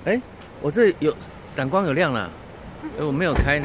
哎，我这有闪光有亮了，哎，我没有开呢。